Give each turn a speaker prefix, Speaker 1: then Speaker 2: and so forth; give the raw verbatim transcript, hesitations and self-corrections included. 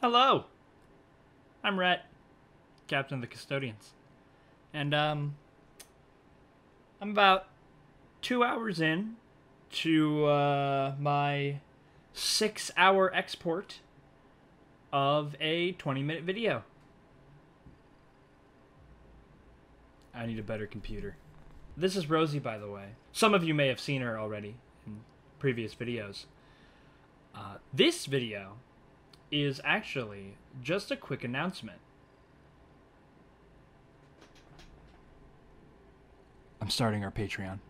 Speaker 1: Hello, I'm Rhett, Captain of the Custodians. And, um, I'm about two hours in to, uh, my six-hour export of a twenty-minute video. I need a better computer. This is Rosie, by the way. Some of you may have seen her already in previous videos. Uh, this video is actually just a quick announcement. I'm starting our Patreon.